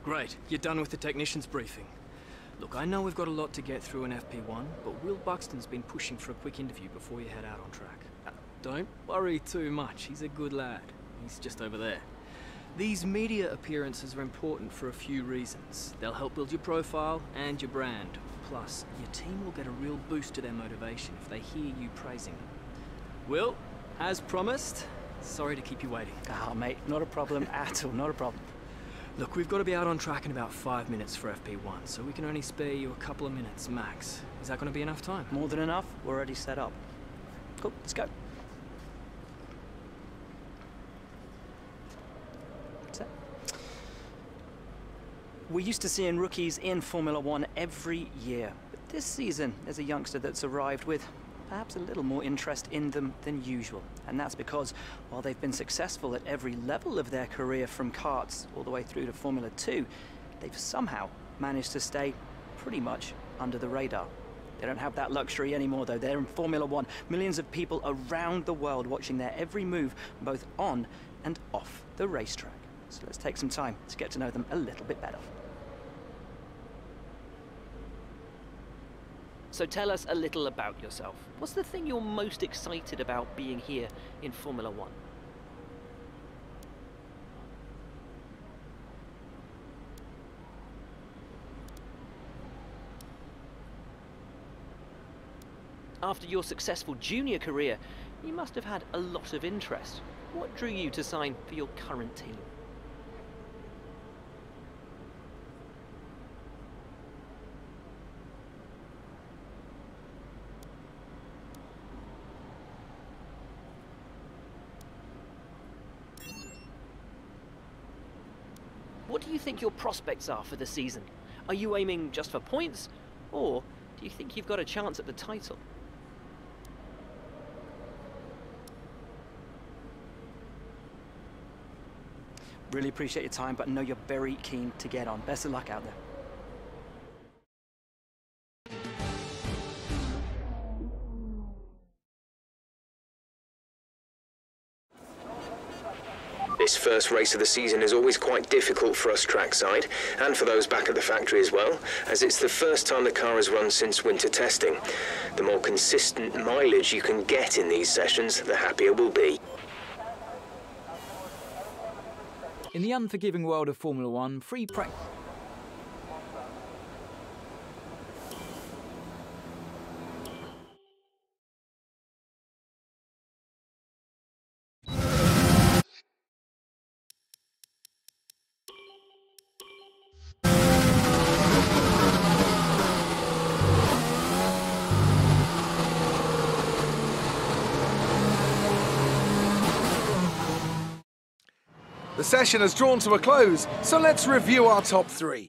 Great, you're done with the technician's briefing. Look, I know we've got a lot to get through in FP1, but Will Buxton's been pushing for a quick interview before you head out on track. Don't worry too much, he's a good lad. He's just over there. These media appearances are important for a few reasons. They'll help build your profile and your brand. Plus, your team will get a real boost to their motivation if they hear you praising them. Will, as promised, sorry to keep you waiting. Ah, mate, not a problem at all, not a problem. Look, we've got to be out on track in about 5 minutes for FP1, so we can only spare you a couple of minutes max. Is that going to be enough time? More than enough. We're already set up. Cool, let's go. That's it. We're used to seeing rookies in Formula One every year, but this season there's a youngster that's arrived with perhaps a little more interest in them than usual. And that's because while they've been successful at every level of their career from karts all the way through to Formula 2, they've somehow managed to stay pretty much under the radar. They don't have that luxury anymore though. They're in Formula 1. Millions of people around the world watching their every move, both on and off the racetrack. So let's take some time to get to know them a little bit better. So tell us a little about yourself. What's the thing you're most excited about being here in Formula One? After your successful junior career, you must have had a lot of interest. What drew you to sign for your current team? What do you think your prospects are for the season? Are you aiming just for points, or do you think you've got a chance at the title? Really appreciate your time, but I know you're very keen to get on. Best of luck out there. This first race of the season is always quite difficult for us trackside, and for those back at the factory as well, as it's the first time the car has run since winter testing. The more consistent mileage you can get in these sessions, the happier we'll be. In the unforgiving world of Formula One, free practice... The session has drawn to a close, so let's review our top three.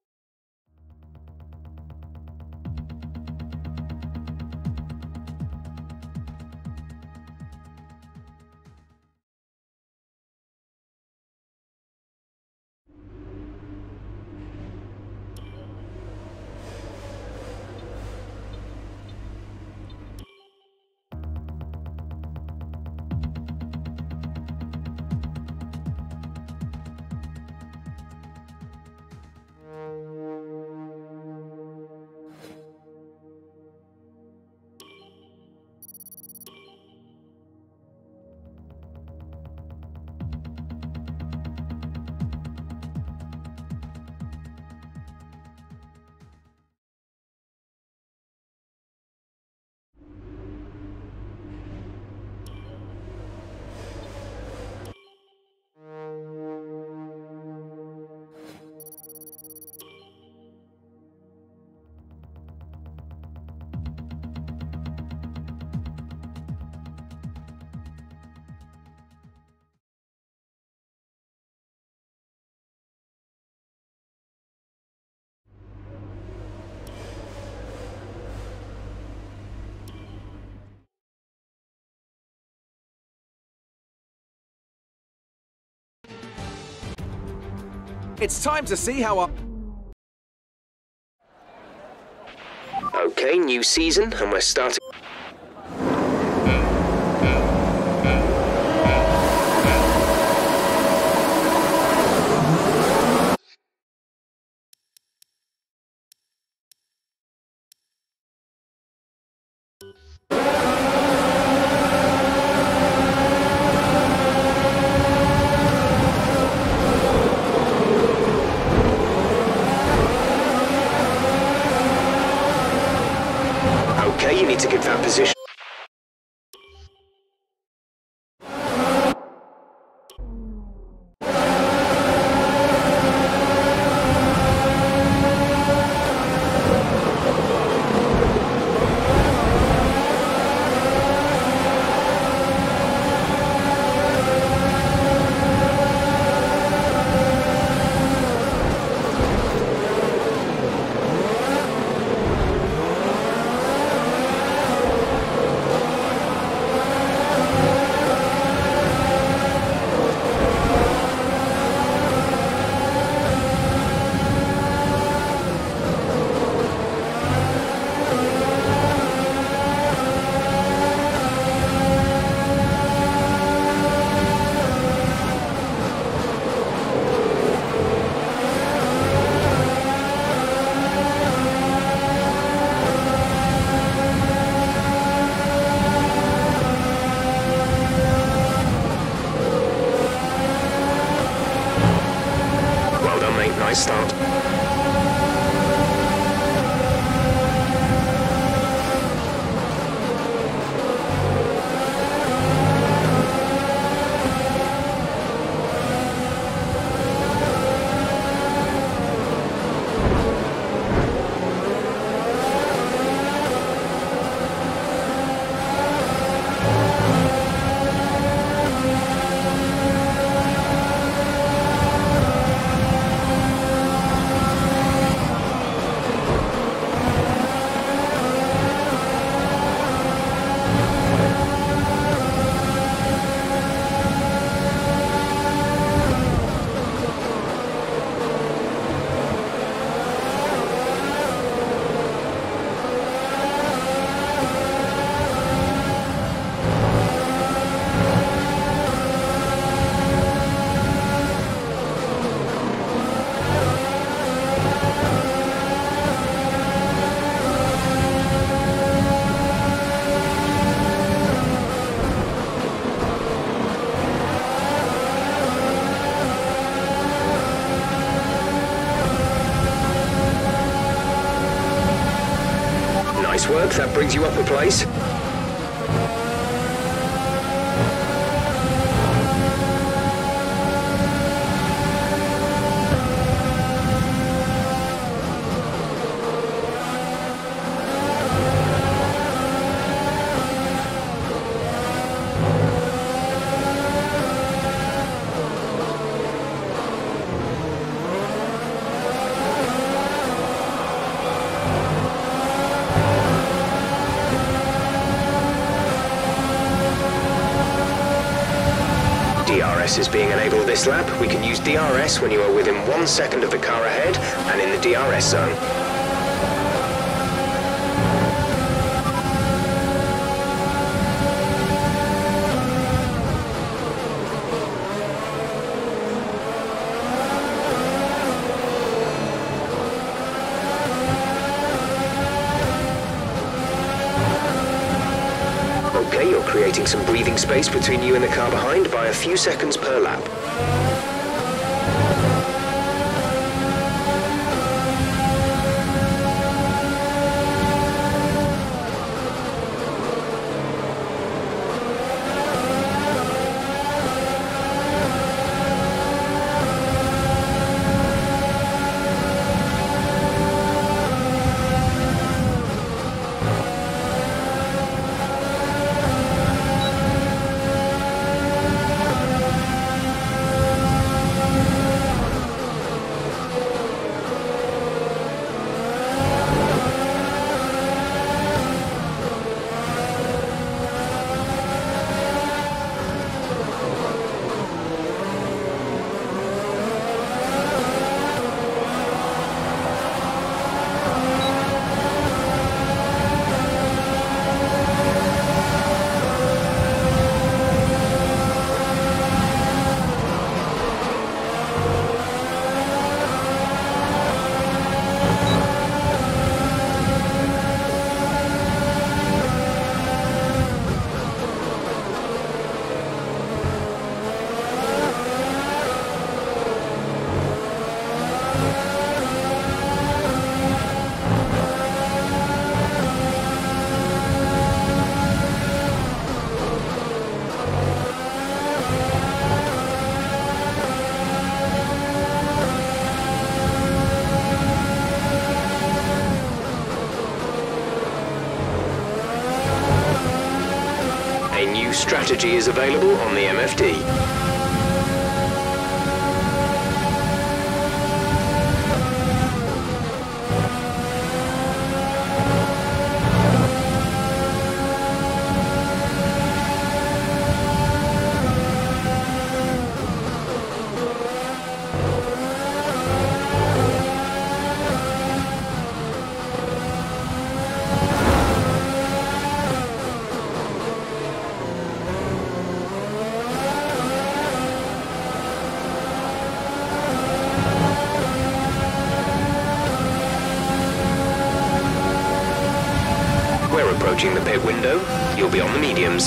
It's time to see how our... Okay, new season, and we're starting... position. Nice start. Nice work, that brings you up a place. DRS is being enabled this lap. We can use DRS when you are within 1 second of the car ahead and in the DRS zone. Okay, you're creating some breathing space between you and the car behind by a few seconds per lap. A new strategy is available on the MFD. Approaching the pit window, you'll be on the mediums.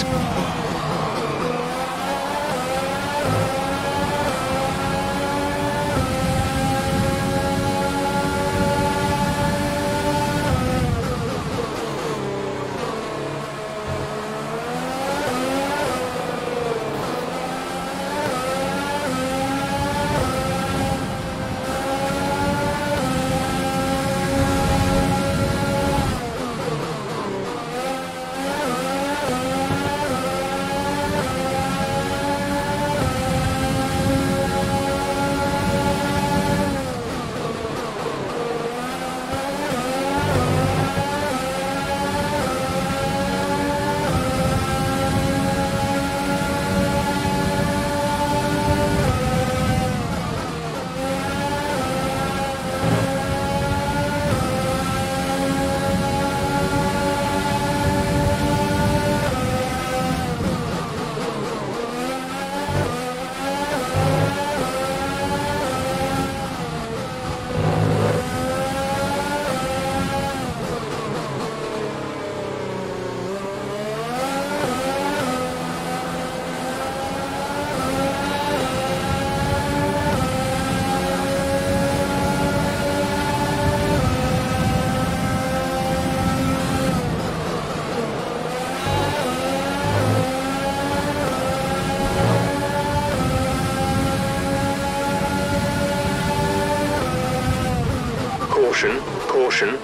Caution, caution.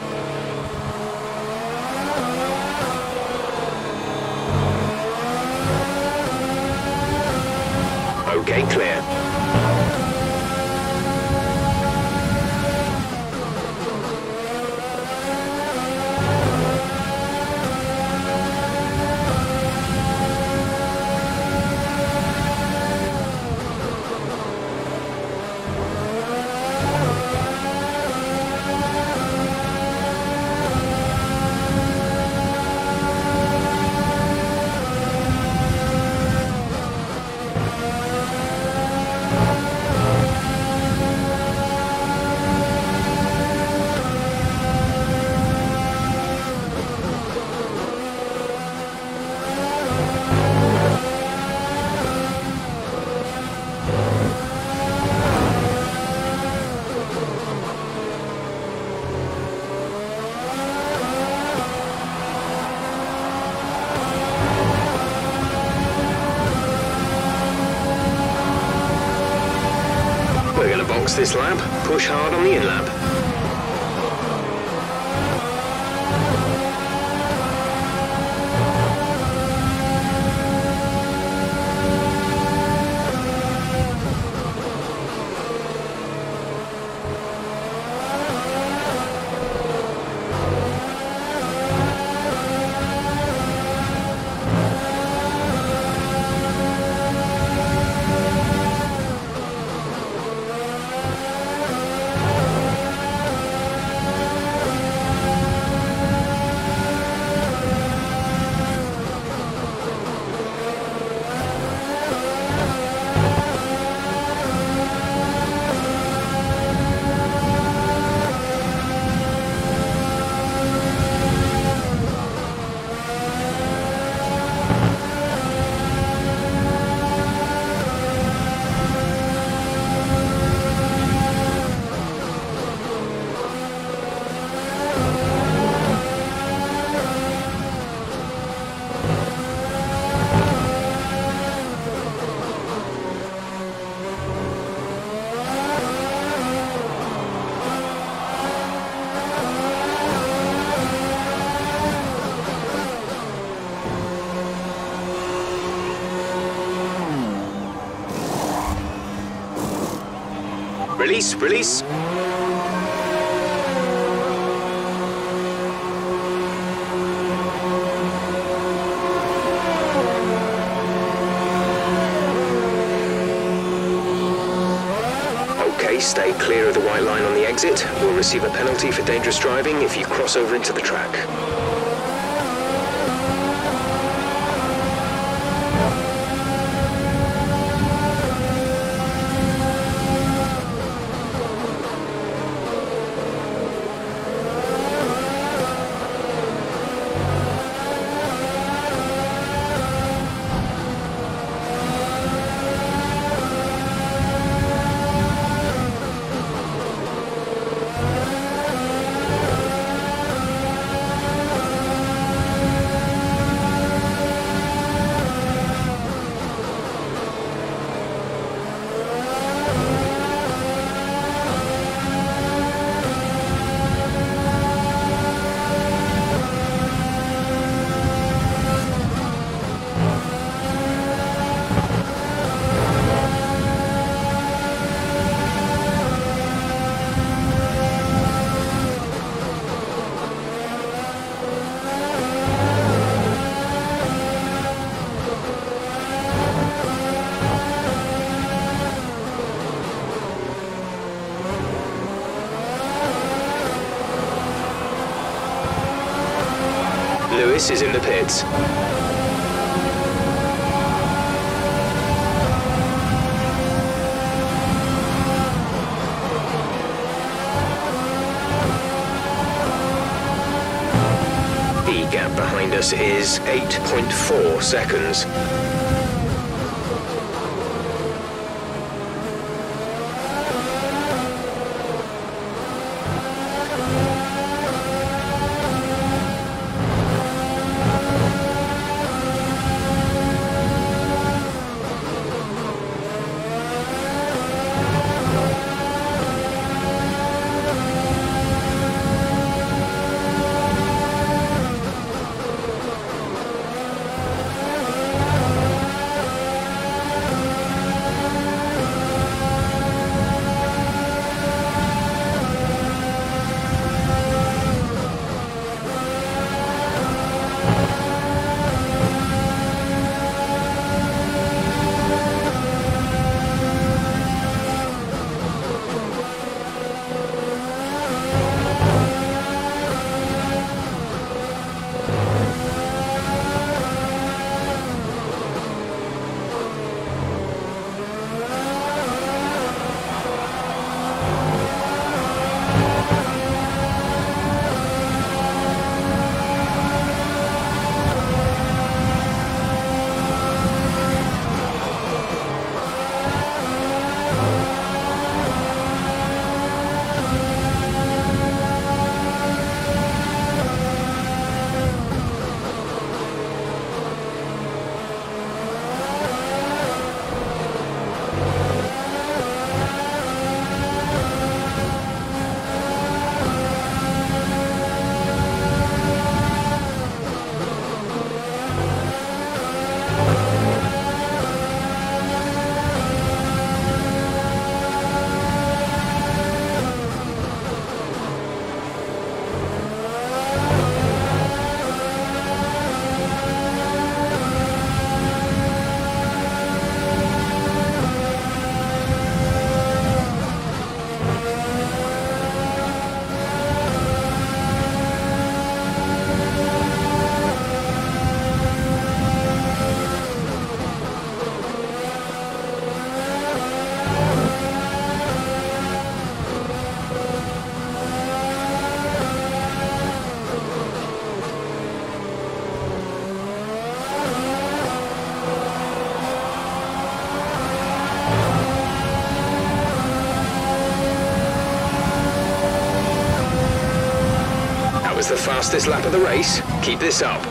Okay, clear. We're going to box this lap, push hard on the in-lap. Release, release. Okay, stay clear of the white line on the exit. We'll receive a penalty for dangerous driving if you cross over into the track. Lewis is in the pits. The gap behind us is 8.4 seconds. Was the fastest lap of the race. Keep this up.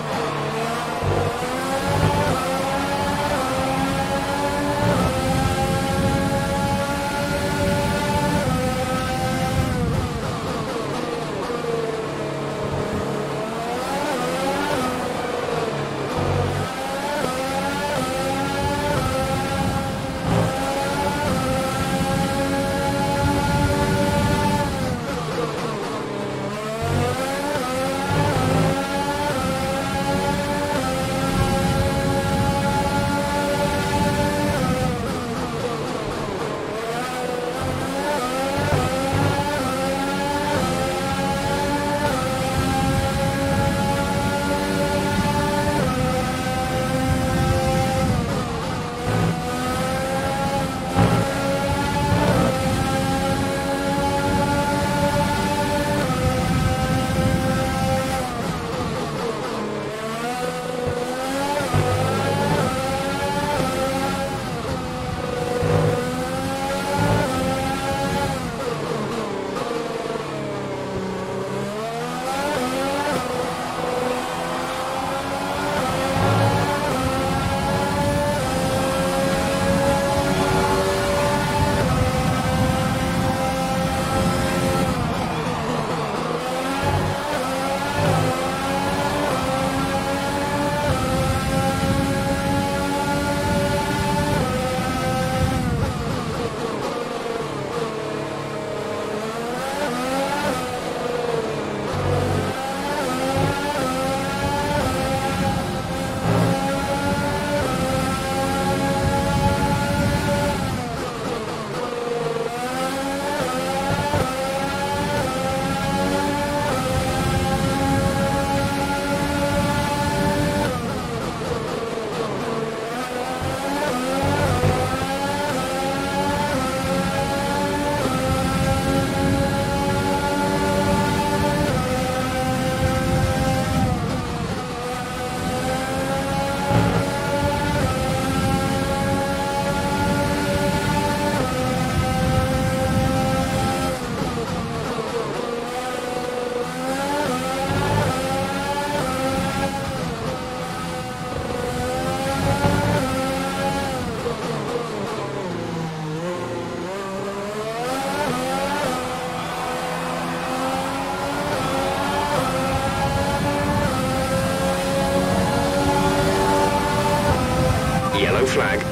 flag.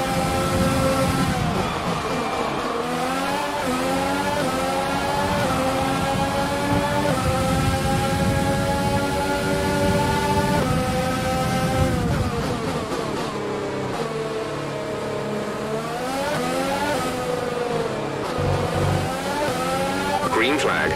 Green flag.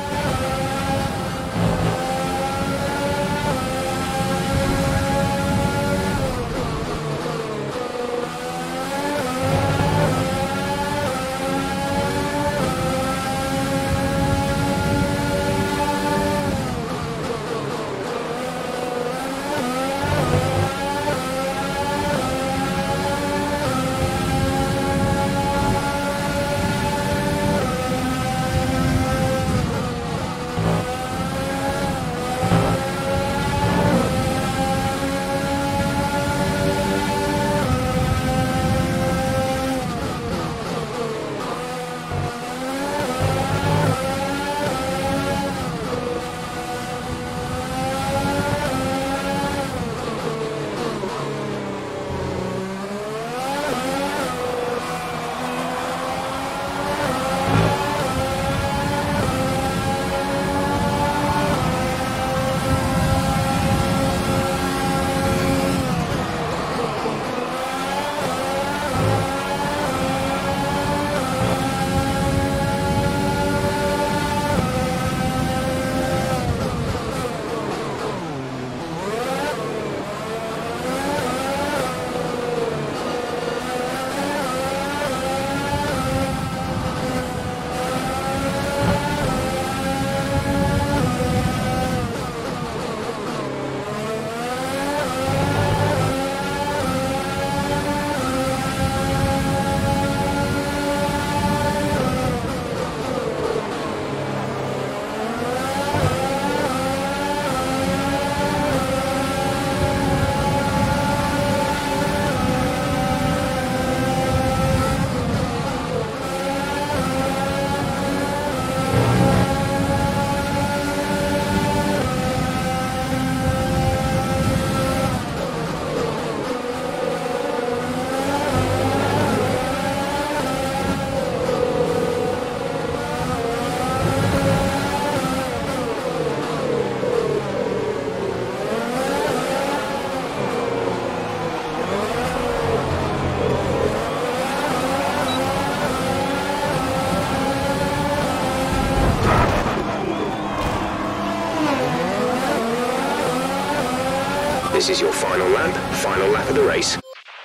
This is your final lap of the race.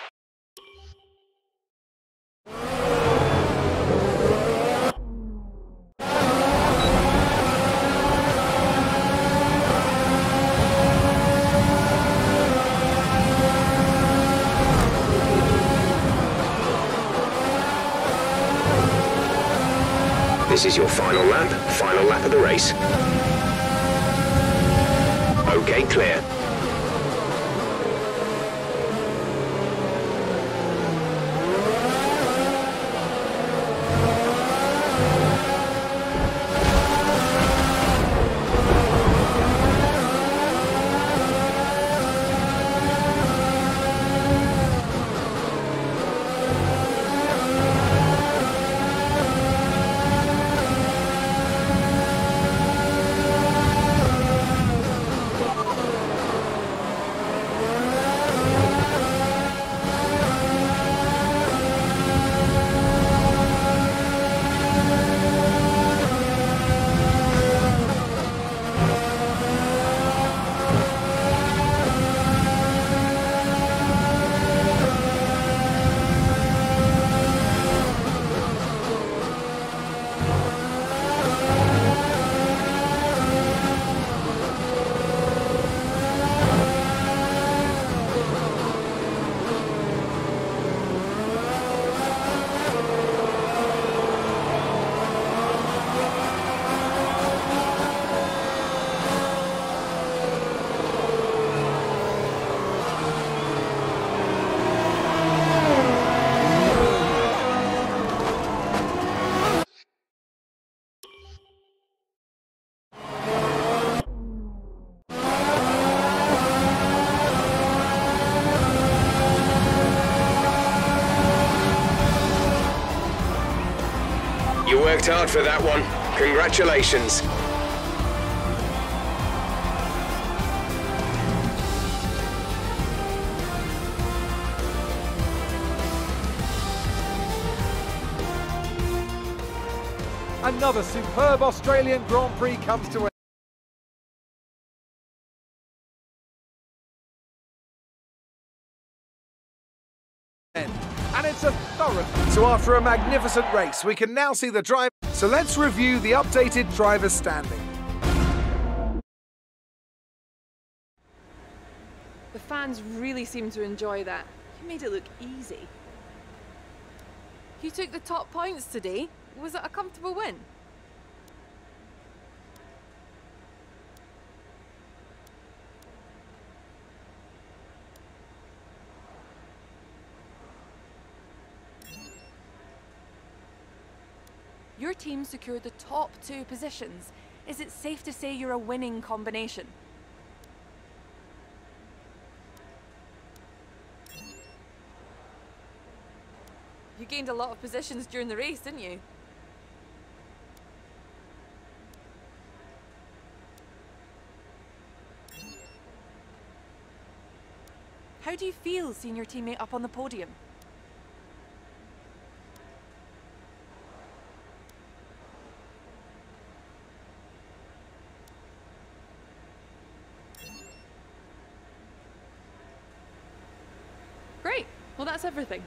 This is your final lap of the race. Okay, clear. worked hard for that one. Congratulations. Another superb Australian Grand Prix comes to an end. And it's a thorough. So after a magnificent race, we can now see the drive. So let's review the updated driver's standing. The fans really seem to enjoy that. You made it look easy. You took the top points today. Was it a comfortable win? Your team secured the top 2 positions. Is it safe to say you're a winning combination? You gained a lot of positions during the race, didn't you? How do you feel seeing your teammate up on the podium? Great. Well, that's everything.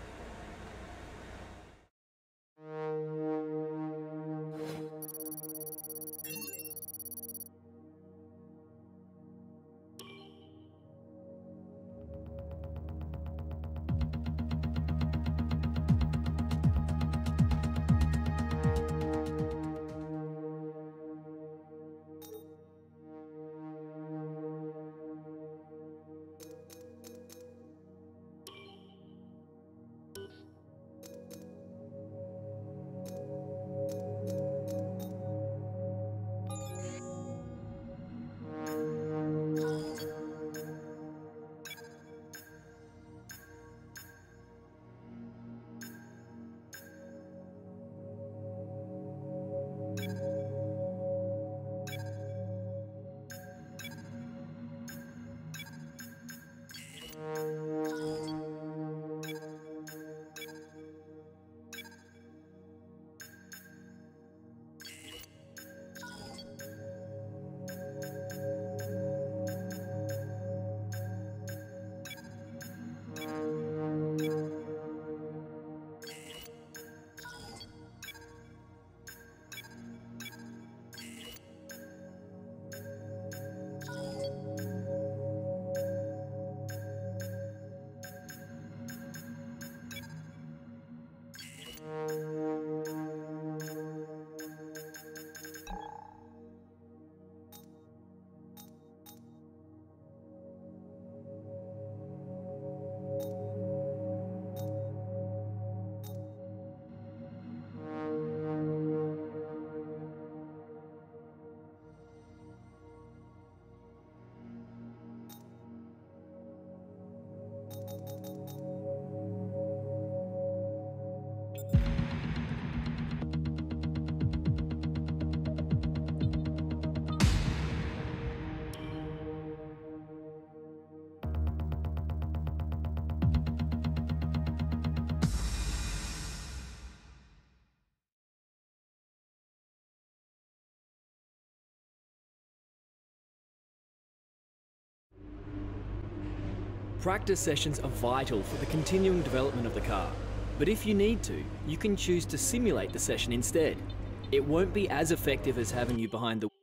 Practice sessions are vital for the continuing development of the car, but if you need to, you can choose to simulate the session instead. It won't be as effective as having you behind the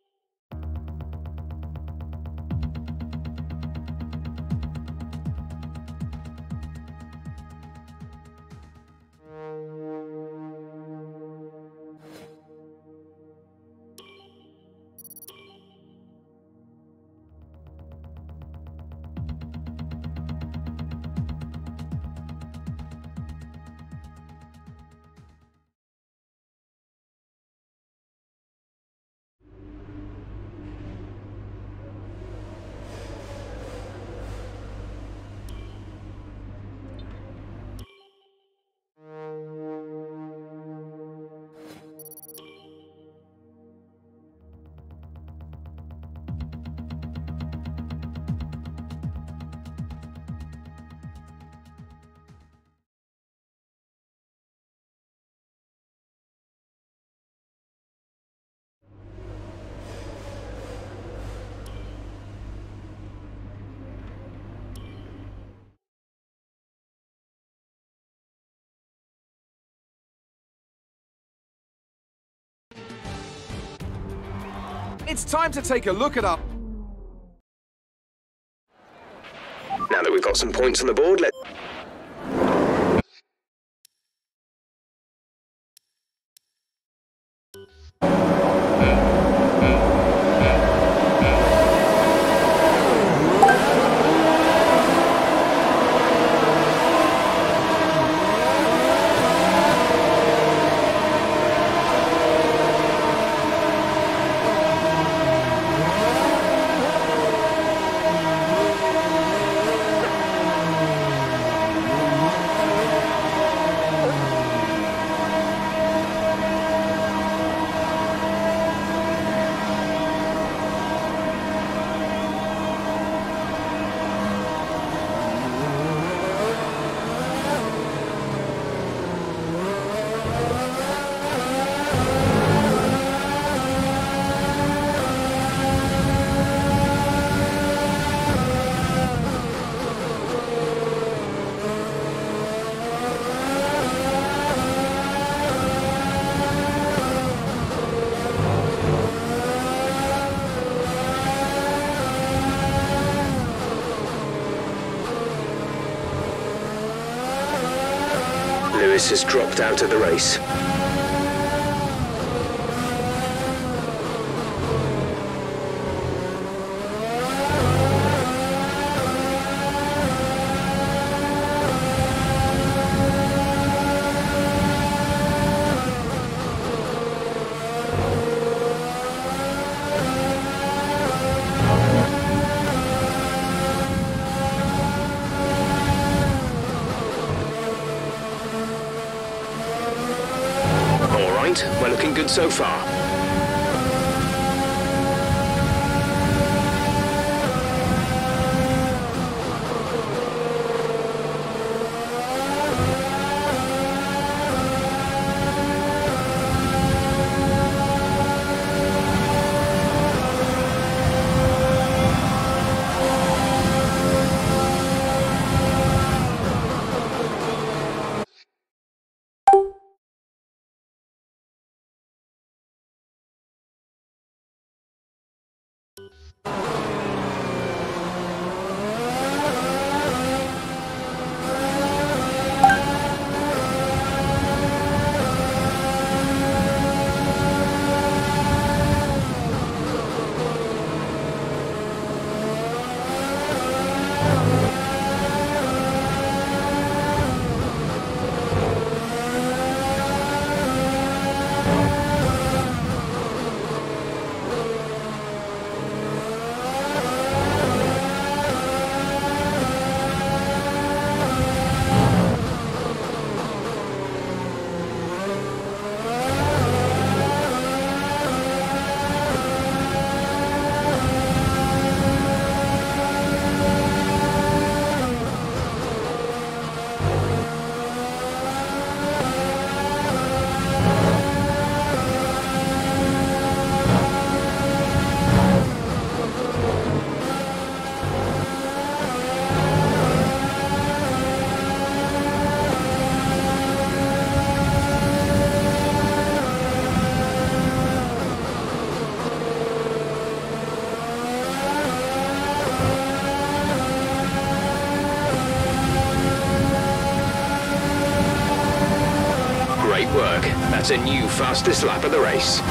It's time to take a look at our... Now that we've got some points on the board, let's... Lewis has dropped out of the race. We're looking good so far. Great work. That's a new fastest lap of the race.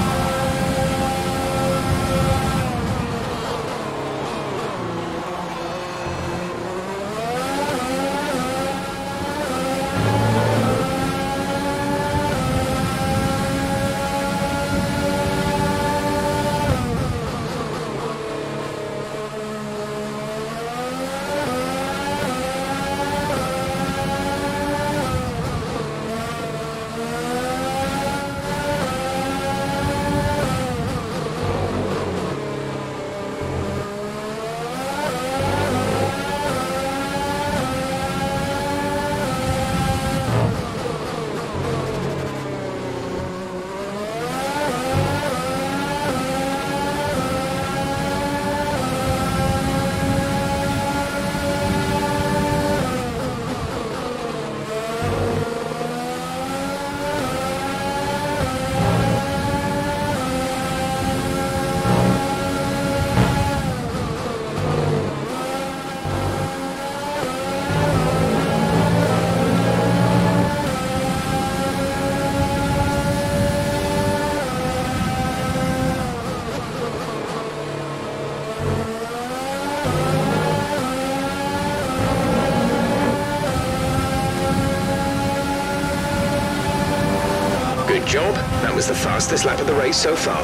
job. That was the fastest lap of the race so far.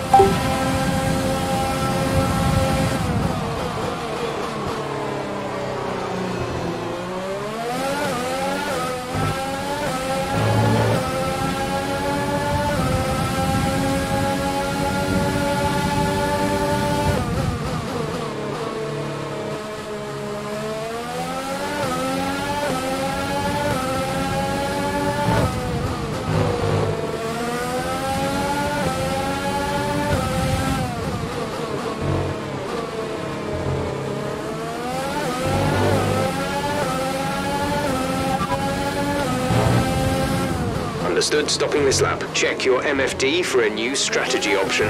Understood, stopping this lap. Check your MFD for a new strategy option.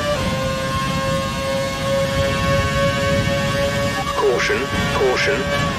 Caution, caution.